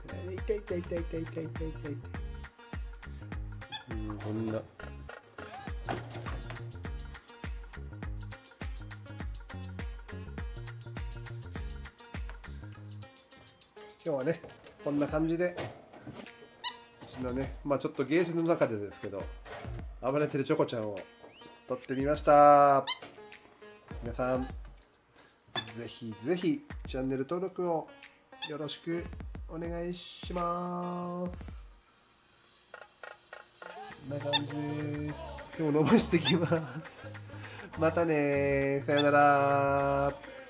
痛い痛い痛い痛い痛い痛い痛い痛い。こんな。今日はね、こんな感じで、うちのね、まあちょっとゲージの中でですけど、暴れてるチョコちゃんを撮ってみました。皆さん、ぜひぜひチャンネル登録をよろしくお願いします。こんな感じです。今日伸ばしてきます。またね、さよなら。